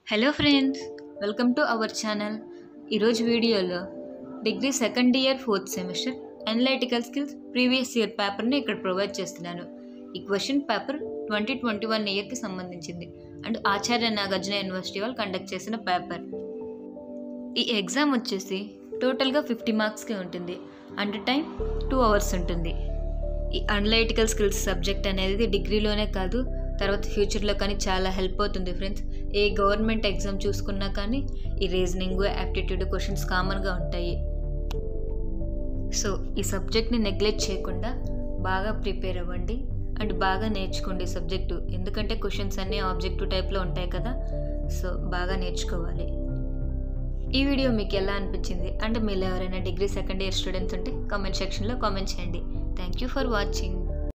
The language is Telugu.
Hello friends, welcome to our channel. ఈరోజు వీడియోలో degree second year 4th semester analytical skills previous year పేపర్ని ఇక్కడ ప్రొవైడ్ చేస్తున్నాను. ఈ క్వశ్చన్ పేపర్ 2021 ఇయర్కి సంబంధించింది అండ్ ఆచార్య నాగార్జున యూనివర్సిటీ వాళ్ళు కండక్ట్ చేసిన పేపర్. ఈ ఎగ్జామ్ వచ్చేసి టోటల్గా 50 మార్క్స్కి ఉంటుంది అండ్ టైం 2 hours ఉంటుంది. ఈ అనలైటికల్ స్కిల్స్ సబ్జెక్ట్ అనేది డిగ్రీలోనే కాదు, తర్వాత ఫ్యూచర్లో కానీ చాలా హెల్ప్ అవుతుంది ఫ్రెండ్స్. ఏ గవర్నమెంట్ ఎగ్జామ్ చూసుకున్నా కానీ ఈ రీజనింగ్, యాప్టిట్యూడ్ క్వశ్చన్స్ కామన్గా ఉంటాయి. సో ఈ సబ్జెక్ట్ని నెగ్లెక్ట్ చేయకుండా బాగా ప్రిపేర్ అవ్వండి అండ్ బాగా నేర్చుకోండి సబ్జెక్టు. ఎందుకంటే క్వశ్చన్స్ అన్నీ ఆబ్జెక్టివ్ టైప్లో ఉంటాయి కదా, సో బాగా నేర్చుకోవాలి. ఈ వీడియో మీకు ఎలా అనిపించింది అంటే మీరు ఎవరైనా డిగ్రీ సెకండ్ ఇయర్ స్టూడెంట్స్ ఉంటే కామెంట్ సెక్షన్లో కామెంట్ చేయండి. Thank you for watching.